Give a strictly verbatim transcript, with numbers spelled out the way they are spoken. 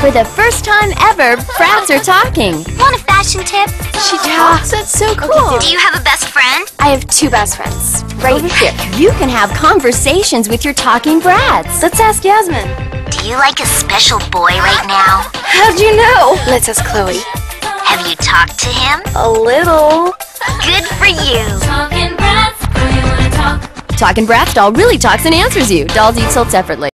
For the first time ever, Bratz are talking. Want a fashion tip? She talks? That's so cool. Do you have a best friend? I have two best friends. Right here. You can have conversations with your talking Bratz. Let's ask Yasmin. Do you like a special boy right now? How'd you know? Let's ask Chloe. Have you talked to him? A little. Good for you. Talking Bratz, do you wanna talk? Talking Bratz doll really talks and answers you. Dolls eat sold separately.